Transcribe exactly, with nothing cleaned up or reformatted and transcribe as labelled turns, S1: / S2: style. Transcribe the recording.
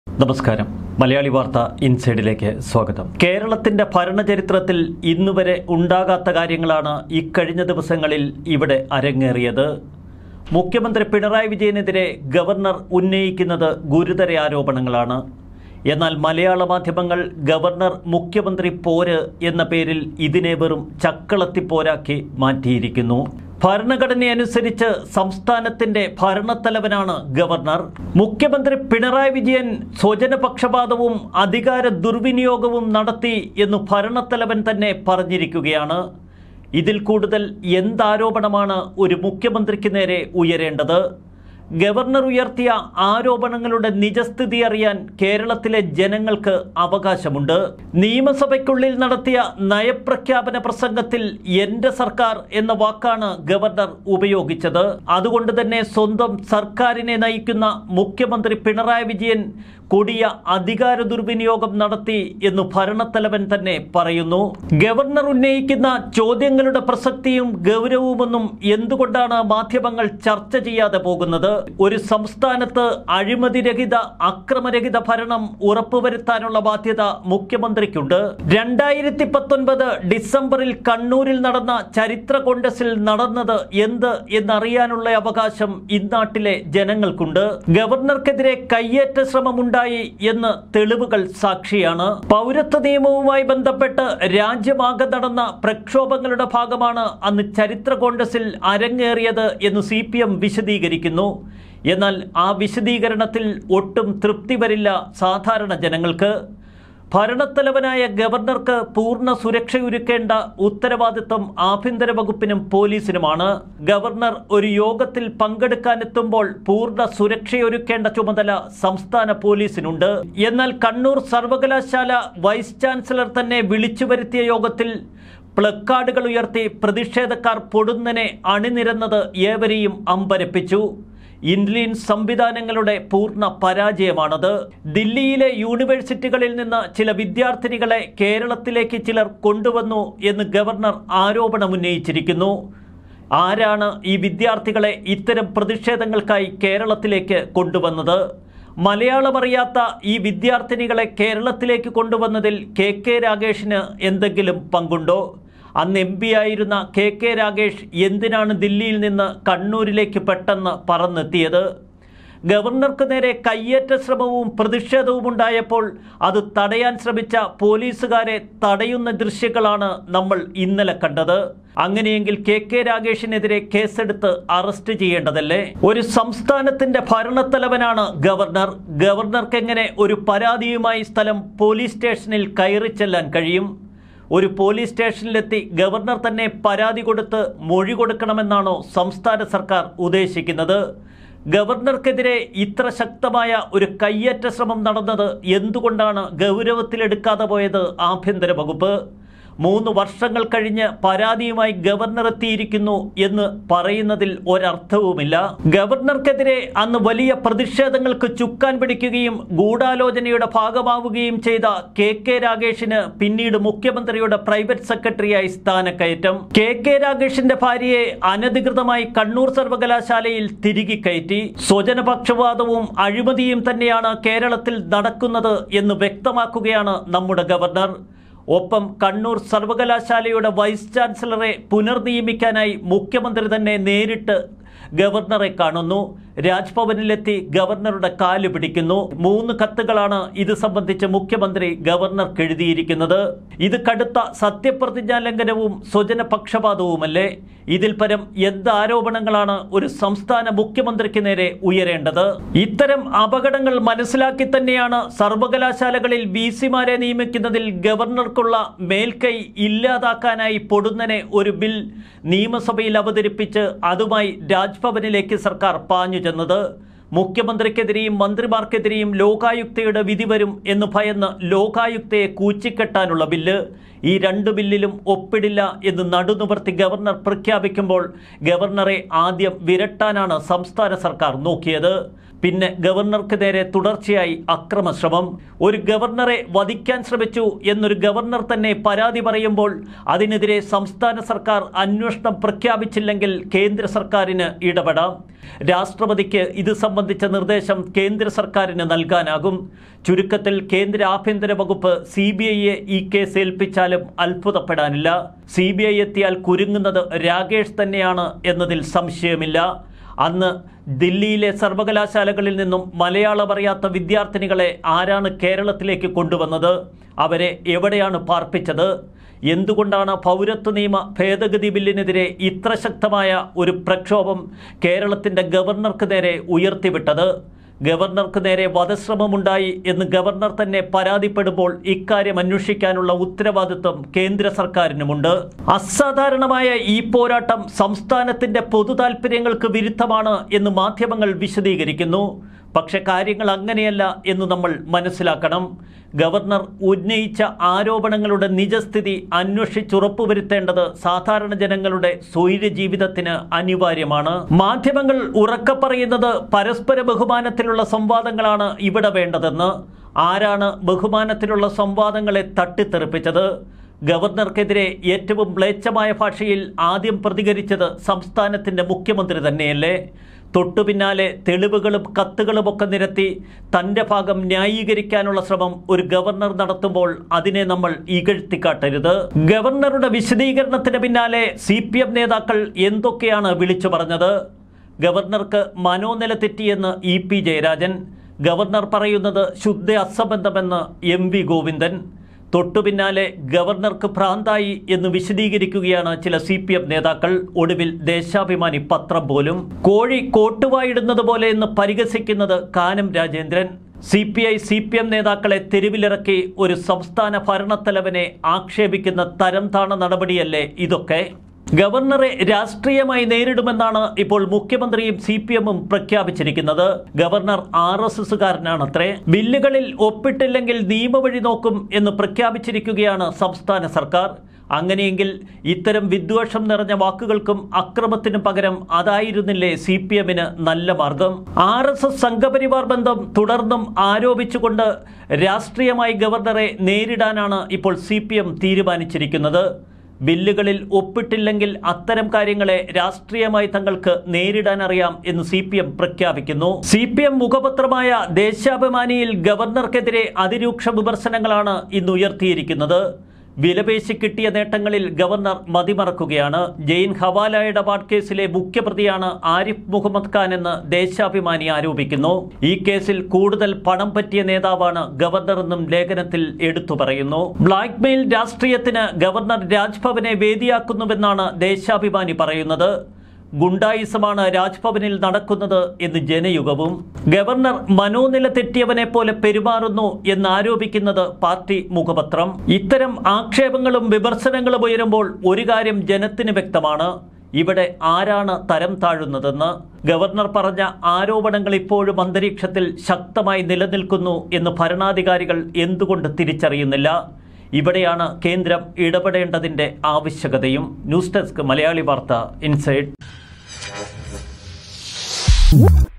S1: നമസ്കാരം. മലയാളി വാർത്ത ഇൻസൈഡിലേക്ക് സ്വാഗതം. കേരളത്തിന്റെ ഭരണചരിത്രത്തിൽ ഇന്നുവരെ ഉണ്ടാകാത്ത കാര്യങ്ങളാണ് ഇക്കഴിഞ്ഞ ദിവസങ്ങളിൽ ഇവിടെ അരങ്ങേറിയത്. മുഖ്യമന്ത്രി പിണറായി വിജയനെതിരെ ഗവർണർ ഉന്നയിക്കുന്നത് ഗുരുതര ആരോപണങ്ങളാണ്. എന്നാൽ മലയാള മാധ്യമങ്ങൾ ഗവർണർ മുഖ്യമന്ത്രി പോര് എന്ന പേരിൽ ഇതിനെ വെറും ചക്കളത്തിപ്പോരാക്കി മാറ്റിയിരിക്കുന്നു. ഭരണഘടനയനുസരിച്ച് സംസ്ഥാനത്തിന്റെ ഭരണത്തലവനാണ് ഗവർണർ. മുഖ്യമന്ത്രി പിണറായി വിജയൻ സ്വജനപക്ഷപാതവും അധികാര ദുർവിനിയോഗവും നടത്തി എന്ന് ഭരണത്തലവൻ തന്നെ പറഞ്ഞിരിക്കുകയാണ്. ഇതിൽ കൂടുതൽ എന്താരോപണമാണ് ഒരു മുഖ്യമന്ത്രിക്ക് നേരെ ഉയരേണ്ടത്? ഗവർണർ ഉയർത്തിയ ആരോപണങ്ങളുടെ നിജസ്ഥിതി അറിയാൻ കേരളത്തിലെ ജനങ്ങൾക്ക് അവകാശമുണ്ട്. നിയമസഭയ്ക്കുള്ളിൽ നടത്തിയ നയപ്രഖ്യാപന പ്രസംഗത്തിൽ എൻ്റെ സർക്കാർ എന്ന വാക്കാണ് ഗവർണർ ഉപയോഗിച്ചത്. അതുകൊണ്ട് തന്നെ സ്വന്തം സർക്കാരിനെ നയിക്കുന്ന മുഖ്യമന്ത്രി പിണറായി വിജയൻ കൊടിയ അധികാര ദുർവിനിയോഗം നടത്തി എന്ന് ഭരണത്തലവൻ തന്നെ പറയുന്നു. ഗവർണർ ഉന്നയിക്കുന്ന ചോദ്യങ്ങളുടെ പ്രസക്തിയും ഗൗരവവുമൊന്നും എന്തുകൊണ്ടാണ് മാധ്യമങ്ങൾ ചർച്ച ചെയ്യാതെ പോകുന്നത്? ഒരു സംസ്ഥാനത്ത് അഴിമതിരഹിത അക്രമരഹിത ഭരണം ഉറപ്പുവരുത്താനുള്ള ബാധ്യത മുഖ്യമന്ത്രിക്കുണ്ട്. രണ്ടായിരത്തി പത്തൊൻപത് ഡിസംബറിൽ കണ്ണൂരിൽ നടന്ന ചരിത്ര കോൺഗ്രസിൽ നടന്നത് എന്ത് എന്നറിയാനുള്ള അവകാശം ഇന്നാട്ടിലെ ജനങ്ങൾക്കുണ്ട്. ഗവർണർക്കെതിരെ കയ്യേറ്റ ശ്രമമുണ്ടായി എന്ന് തെളിവുകൾ സാക്ഷിയാണ്. പൗരത്വ നിയമവുമായി ബന്ധപ്പെട്ട് രാജ്യമാകെ നടന്ന പ്രക്ഷോഭങ്ങളുടെ ഭാഗമാണ് അന്ന് ചരിത്ര കോൺഗ്രസിൽ അരങ്ങേറിയത് എന്ന് സി പി എം വിശദീകരിക്കുന്നു. എന്നാൽ ആ വിശദീകരണത്തിൽ ഒട്ടും തൃപ്തി വരില്ല സാധാരണ ജനങ്ങൾക്ക്. ഭരണത്തലവനായ ഗവർണർക്ക് പൂർണ്ണ സുരക്ഷയൊരുക്കേണ്ട ഉത്തരവാദിത്വം ആഭ്യന്തര വകുപ്പിനും പോലീസിനുമാണ്. ഗവർണർ ഒരു യോഗത്തിൽ പങ്കെടുക്കാനെത്തുമ്പോൾ പൂർണ്ണ സുരക്ഷയൊരുക്കേണ്ട ചുമതല സംസ്ഥാന പോലീസിനുണ്ട്. എന്നാൽ കണ്ണൂർ സർവകലാശാല വൈസ് ചാൻസലർ തന്നെ വിളിച്ചു വരുത്തിയ യോഗത്തിൽ പ്ലക്കാർഡുകൾ ഉയർത്തി പ്രതിഷേധക്കാർ പൊടുന്നനെ അണിനിരന്നത് ഏവരെയും അമ്പരപ്പിച്ചു. ഇന്ത്യൻ സംവിധാനങ്ങളുടെ പൂർണ്ണ പരാജയമാണത്. ദില്ലിയിലെ യൂണിവേഴ്സിറ്റികളിൽ നിന്ന് ചില വിദ്യാർത്ഥിനികളെ കേരളത്തിലേക്ക് ചിലർ കൊണ്ടുവന്നു എന്ന് ഗവർണർ ആരോപണമുന്നയിച്ചിരിക്കുന്നു. ആരാണ് ഈ വിദ്യാർത്ഥികളെ ഇത്തരം പ്രതിഷേധങ്ങൾക്കായി കേരളത്തിലേക്ക് കൊണ്ടുവന്നത്? മലയാളമറിയാത്ത ഈ വിദ്യാർത്ഥിനികളെ കേരളത്തിലേക്ക് കൊണ്ടുവന്നതിൽ കെ കെ രാഗേഷിന് എന്തെങ്കിലും പങ്കുണ്ടോ? അന്ന് എം പി ആയിരുന്ന കെ കെ രാഗേഷ് എന്തിനാണ് ദില്ലിയിൽ നിന്ന് കണ്ണൂരിലേക്ക് പെട്ടെന്ന് പറന്നെത്തിയത്? ഗവർണർക്ക് നേരെ കയ്യേറ്റ ശ്രമവും പ്രതിഷേധവും ഉണ്ടായപ്പോൾ അത് തടയാൻ ശ്രമിച്ച പോലീസുകാരെ തടയുന്ന ദൃശ്യങ്ങളാണ് നമ്മൾ ഇന്നലെ കണ്ടത്. അങ്ങനെയെങ്കിൽ കെ കെ രാഗേഷിനെതിരെ കേസെടുത്ത് അറസ്റ്റ് ചെയ്യേണ്ടതല്ലേ? ഒരു സംസ്ഥാനത്തിന്റെ ഭരണത്തലവനാണ് ഗവർണർ. ഗവർണർക്ക് എങ്ങനെ ഒരു പരാതിയുമായി സ്ഥലം പോലീസ് സ്റ്റേഷനിൽ കയറി ചെല്ലാൻ കഴിയും? ഒരു പോലീസ് സ്റ്റേഷനിലെത്തി ഗവർണർ തന്നെ പരാതി കൊടുത്ത് മൊഴി കൊടുക്കണമെന്നാണോ സംസ്ഥാന സർക്കാർ ഉദ്ദേശിക്കുന്നത്? ഗവർണർക്കെതിരെ ഇത്ര ശക്തമായ ഒരു കയ്യേറ്റ ശ്രമം നടന്നത് എന്തുകൊണ്ടാണ് ഗൗരവത്തിലെടുക്കാതെ പോയത് ആഭ്യന്തര വകുപ്പ്? മൂന്ന് വർഷങ്ങൾ കഴിഞ്ഞ് പരാതിയുമായി ഗവർണർ എത്തിയിരിക്കുന്നു എന്ന് പറയുന്നതിൽ ഒരർത്ഥവുമില്ല. ഗവർണർക്കെതിരെ അന്ന് വലിയ പ്രതിഷേധങ്ങൾക്ക് ചുക്കാൻ പിടിക്കുകയും ഗൂഢാലോചനയുടെ ഭാഗമാവുകയും ചെയ്ത കെ കെ രാഗേഷിന് പിന്നീട് മുഖ്യമന്ത്രിയുടെ പ്രൈവറ്റ് സെക്രട്ടറിയായി സ്ഥാനക്കയറ്റം. കെ കെ രാഗേഷിന്റെ ഭാര്യയെ അനധികൃതമായി കണ്ണൂർ സർവകലാശാലയിൽ തിരികെ കയറ്റി. സ്വജനപക്ഷപാതവും അഴിമതിയും തന്നെയാണ് കേരളത്തിൽ നടക്കുന്നത് എന്ന് വ്യക്തമാക്കുകയാണ് നമ്മുടെ ഗവർണർ. ഒപ്പം കണ്ണൂർ സർവകലാശാലയുടെ വൈസ് ചാൻസലറെ പുനർനിയമിക്കാനായി മുഖ്യമന്ത്രി തന്നെ നേരിട്ട് ഗവർണറെ കാണുന്നു. രാജ്ഭവനിലെത്തി ഗവർണറുടെ കാല് പിടിക്കുന്നു. മൂന്ന് കത്തുകളാണ് ഇത് സംബന്ധിച്ച് മുഖ്യമന്ത്രി ഗവർണർക്ക് എഴുതിയിരിക്കുന്നത്. ഇത് കടുത്ത സത്യപ്രതിജ്ഞാ ലംഘനവും സ്വജനപക്ഷപാതവുമല്ലേ? ഇതിൽ പരം എന്ത് ആരോപണങ്ങളാണ് ഒരു സംസ്ഥാന മുഖ്യമന്ത്രിക്ക് നേരെ ഉയരേണ്ടത്? ഇത്തരം അപകടങ്ങൾ മനസ്സിലാക്കി തന്നെയാണ് സർവകലാശാലകളിൽ വി സിമാരെ നിയമിക്കുന്നതിൽ ഗവർണർക്കുള്ള മേൽക്കൈ ഇല്ലാതാക്കാനായി പൊടുന്നനെ ഒരു ബിൽ നിയമസഭയിൽ അവതരിപ്പിച്ച് അതുമായി രാജ്ഭവനിലേക്ക് സർക്കാർ പാഞ്ഞു ചെന്നത്. മുഖ്യമന്ത്രിക്കെതിരെയും മന്ത്രിമാർക്കെതിരെയും ലോകായുക്തയുടെ വിധി വരും എന്ന് ഭയന്ന് ലോകായുക്തയെ കൂച്ചിക്കെട്ടാനുള്ള ബില്ല്. ഈ രണ്ട് ബില്ലിലും ഒപ്പിടില്ല എന്ന് നടുനിവർത്തി ഗവർണർ പ്രഖ്യാപിക്കുമ്പോൾ ഗവർണറെ ആദ്യം വിരട്ടാനാണ് സംസ്ഥാന സർക്കാർ നോക്കിയത്. പിന്നെ ഗവർണർക്ക് നേരെ തുടർച്ചയായി അക്രമശ്രമം. ഒരു ഗവർണറെ വധിക്കാൻ ശ്രമിച്ചു എന്നൊരു ഗവർണർ തന്നെ പരാതി പറയുമ്പോൾ അതിനെതിരെ സംസ്ഥാന സർക്കാർ അന്വേഷണം പ്രഖ്യാപിച്ചില്ലെങ്കിൽ കേന്ദ്ര സർക്കാരിന് ഇടപെടാം. രാഷ്ട്രപതിക്ക് ഇത് സംബന്ധിച്ച നിർദ്ദേശം കേന്ദ്ര സർക്കാരിന് നൽകാനാകും. ചുരുക്കത്തിൽ കേന്ദ്ര ആഭ്യന്തര വകുപ്പ് സി ബി ഐയെ ഈ കേസ് ഏൽപ്പിച്ചാലും അത്ഭുതപ്പെടാനില്ല. സി ബി ഐ എത്തിയാൽ കുരുങ്ങുന്നത് രാകേഷ് തന്നെയാണ് എന്നതിൽ സംശയമില്ല. അന്ന് ദില്ലിയിലെ സർവകലാശാലകളിൽ നിന്നും മലയാളം അറിയാത്ത വിദ്യാർത്ഥിനികളെ ആരാണ് കേരളത്തിലേക്ക് കൊണ്ടുവന്നത്? അവരെ എവിടെയാണ് പാർപ്പിച്ചത്? എന്തുകൊണ്ടാണ് പൗരത്വ നിയമ ഭേദഗതി ബില്ലിനെതിരെ ഇത്ര ശക്തമായ ഒരു പ്രക്ഷോഭം കേരളത്തിൻ്റെ ഗവർണർക്ക് നേരെ ഉയർത്തിവിട്ടത്? ഗവർണർക്ക് നേരെ വധശ്രമമുണ്ടായി എന്ന് ഗവർണർ തന്നെ പരാതിപ്പെടുമ്പോൾ ഇക്കാര്യം അന്വേഷിക്കാനുള്ള ഉത്തരവാദിത്വം കേന്ദ്ര സർക്കാരിനുമുണ്ട്. അസാധാരണമായ ഈ പോരാട്ടം സംസ്ഥാനത്തിന്റെ പൊതു താൽപര്യങ്ങൾക്ക് വിരുദ്ധമാണ് എന്ന് മാധ്യമങ്ങൾ വിശദീകരിക്കുന്നു. പക്ഷെ കാര്യങ്ങൾ അങ്ങനെയല്ല എന്ന് നമ്മൾ മനസ്സിലാക്കണം. ഗവർണർ ഉന്നയിച്ച ആരോപണങ്ങളുടെ നിജസ്ഥിതി അന്വേഷിച്ചുറപ്പുവരുത്തേണ്ടത് സാധാരണ ജനങ്ങളുടെ സ്വൈര്യ ജീവിതത്തിന് അനിവാര്യമാണ്. മാധ്യമങ്ങൾ ഉറക്കെ പറയുന്നത് പരസ്പര ബഹുമാനത്തിലുള്ള സംവാദങ്ങളാണ് ഇവിടെ വേണ്ടതെന്ന്. ആരാണ് ബഹുമാനത്തിലുള്ള സംവാദങ്ങളെ തട്ടിത്തെറിപ്പിച്ചത്? ഗവർണർക്കെതിരെ ഏറ്റവും മ്ലേച്ഛമായ ഭാഷയിൽ ആദ്യം പ്രതികരിച്ചത് സംസ്ഥാനത്തിൻ്റെ മുഖ്യമന്ത്രി തന്നെയല്ലേ? തൊട്ടു പിന്നാലെ തെളിവുകളും കത്തുകളുമൊക്കെ നിരത്തി തൻ്റെ ഭാഗം ന്യായീകരിക്കാനുള്ള ശ്രമം ഒരു ഗവർണർ നടത്തുമ്പോൾ അതിനെ നമ്മൾ ഇകഴ്ത്തിക്കാട്ടരുത്. ഗവർണറുടെ വിശദീകരണത്തിന് പിന്നാലെ സി പി എം നേതാക്കൾ എന്തൊക്കെയാണ് വിളിച്ചു പറഞ്ഞത്? ഗവർണർക്ക് മനോനില തെറ്റിയെന്ന് ഇ പി ജയരാജൻ. ഗവർണർ പറയുന്നത് ശുദ്ധ അസംബന്ധമെന്ന് എം വി ഗോവിന്ദൻ. തൊട്ടു പിന്നാലെ ഗവർണർക്ക് ഭ്രാന്തായി എന്ന് വിശദീകരിക്കുകയാണ് ചില സി പി എം നേതാക്കൾ. ഒടുവിൽ ദേശാഭിമാനി പത്രം പോലും കോഴി കോട്ടുവായിടുന്നത് പോലെ എന്ന് പരിഹസിക്കുന്നത് Kanam Rajendran. C P I C P M നേതാക്കളെ തെരുവിലിറക്കി ഒരു സംസ്ഥാന ഭരണത്തലവനെ ആക്ഷേപിക്കുന്ന തരം താണ നടപടിയല്ലേ ഇതൊക്കെ? ഗവർണറെ രാഷ്ട്രീയമായി നേരിടുമെന്നാണ് ഇപ്പോൾ മുഖ്യമന്ത്രിയും സി പി എമ്മും പ്രഖ്യാപിച്ചിരിക്കുന്നത്. ഗവർണർ ആർ എസ് എസുകാരനാണത്രേ. ബില്ലുകളിൽ ഒപ്പിട്ടില്ലെങ്കിൽ നിയമവഴി നോക്കും എന്ന് പ്രഖ്യാപിച്ചിരിക്കുകയാണ് സംസ്ഥാന സർക്കാർ. അങ്ങനെയെങ്കിൽ ഇത്തരം വിദ്വേഷം നിറഞ്ഞ വാക്കുകൾക്കും അക്രമത്തിനും പകരം അതായിരുന്നില്ലേ സി പി എമ്മിന് നല്ല മാർഗം? ആർ എസ് എസ് സംഘപരിവാർ ബന്ധം തുടർന്നും ആരോപിച്ചുകൊണ്ട് രാഷ്ട്രീയമായി ഗവർണറെ നേരിടാനാണ് ഇപ്പോൾ സി പി എം തീരുമാനിച്ചിരിക്കുന്നത്. ബില്ലുകളിൽ ഒപ്പിട്ടില്ലെങ്കിൽ അത്തരം കാര്യങ്ങളെ രാഷ്ട്രീയമായി തങ്ങൾക്ക് നേരിടാൻ അറിയാം എന്ന് സി പി എം പ്രഖ്യാപിക്കുന്നു. സി പി എം മുഖപത്രമായ ദേശാഭിമാനിയിൽ ഗവർണർക്കെതിരെ അതിരൂക്ഷ വിമർശനങ്ങളാണ് ഇന്ന് ഉയർത്തിയിരിക്കുന്നത്. വിലപേശി കിട്ടിയ നേട്ടങ്ങളിൽ ഗവർണർ മതിമറക്കുകയാണ്. ജെയിൻ ഹവാല ഇടപാട് കേസിലെ മുഖ്യപ്രതിയാണ് ആരിഫ് മുഹമ്മദ് ഖാൻ എന്ന് ദേശാഭിമാനി ആരോപിക്കുന്നു. ഈ കേസിൽ കൂടുതൽ പണം പറ്റിയ നേതാവാണ് ഗവർണർ എന്നും ലേഖനത്തിൽ എടുത്തു പറയുന്നു. ബ്ലാക്ക് മെയിൽ രാഷ്ട്രീയത്തിന് ഗവർണർ രാജ്ഭവനെ വേദിയാക്കുന്നുവെന്നാണ് ദേശാഭിമാനി പറയുന്നത്. ഗുണ്ടായിസമാണ് രാജ്ഭവനിൽ നടക്കുന്നത് എന്ന് ജനയുഗവും. ഗവർണർ മനോനില തെറ്റിയവനെ പോലെ പെരുമാറുന്നു എന്നാരോപിക്കുന്നത് പാർട്ടി മുഖപത്രം. ഇത്തരം ആക്ഷേപങ്ങളും വിമർശനങ്ങളും ഉയരുമ്പോൾ ഒരു കാര്യം ജനത്തിന് വ്യക്തമാണ്: ഇവിടെ ആരാണ് തരം താഴുന്നതെന്ന്. ഗവർണർ പറഞ്ഞ ആരോപണങ്ങൾ ഇപ്പോഴും അന്തരീക്ഷത്തിൽ ശക്തമായി നിലനിൽക്കുന്നു എന്ന് ഭരണാധികാരികൾ എന്തുകൊണ്ട് തിരിച്ചറിയുന്നില്ല? ഇവിടെയാണ് കേന്ദ്രം ഇടപെടേണ്ടതിൻ്റെ ആവശ്യകതയും. ന്യൂസ് ഡെസ്ക് മലയാളി വാർത്ത ഇൻസൈഡ്.